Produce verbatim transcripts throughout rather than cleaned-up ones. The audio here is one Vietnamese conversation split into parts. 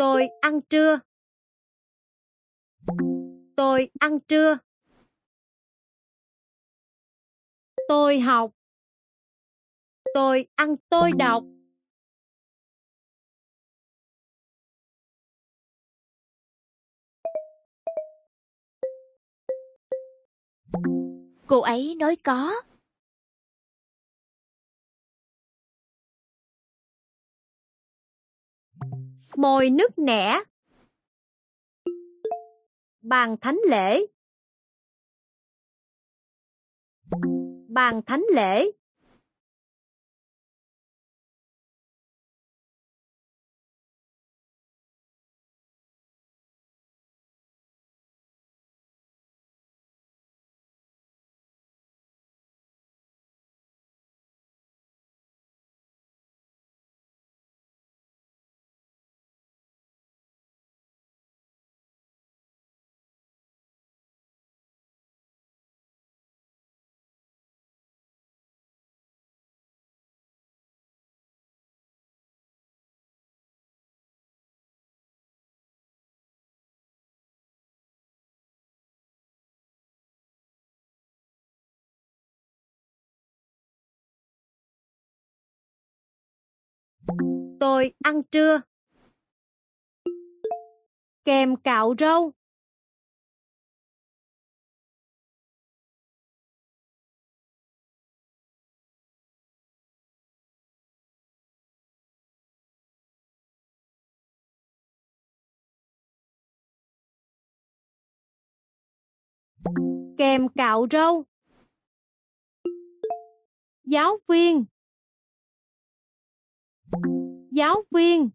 Tôi ăn trưa. Tôi ăn trưa. Tôi học. Tôi ăn tôi đọc. Cô ấy nói có. Môi nức nẻ. Bàn thánh lễ. Bàn thánh lễ. Tôi ăn trưa. Kèm cạo râu. Kèm cạo râu. Giáo viên. Giáo viên.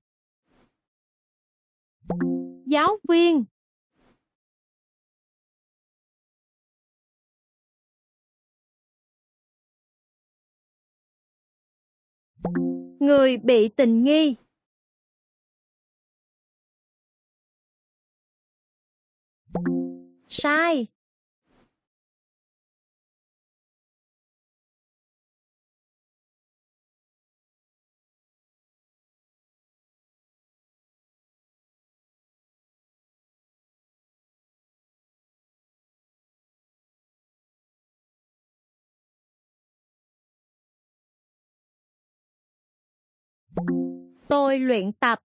Giáo viên. Người bị tình nghi. Sai. Tôi luyện tập.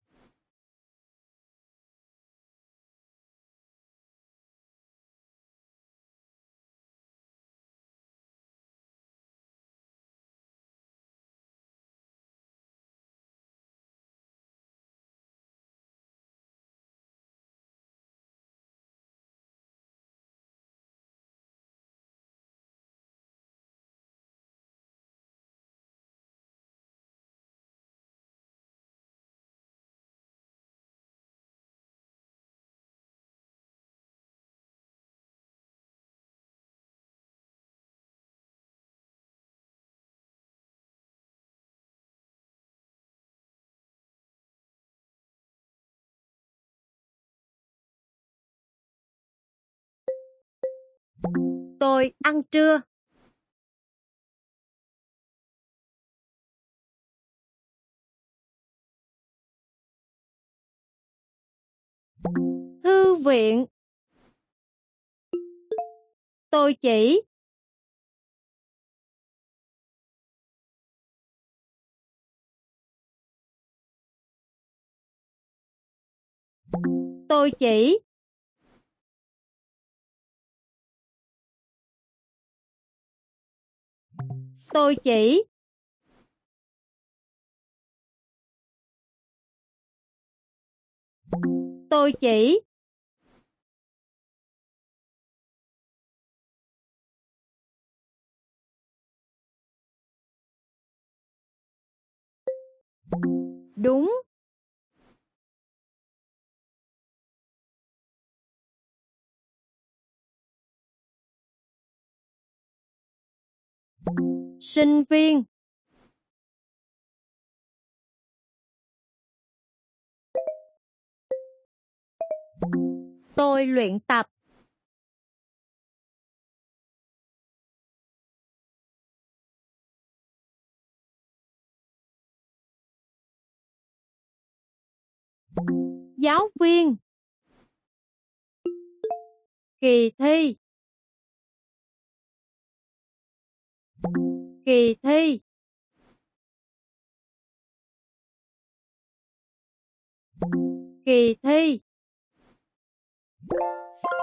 Tôi ăn trưa. Thư viện. Tôi chỉ. Tôi chỉ. Tôi chỉ. Tôi chỉ. Đúng. Sinh viên. Tôi luyện tập. Giáo viên. Kỳ thi. Kỳ thi. Kỳ thi.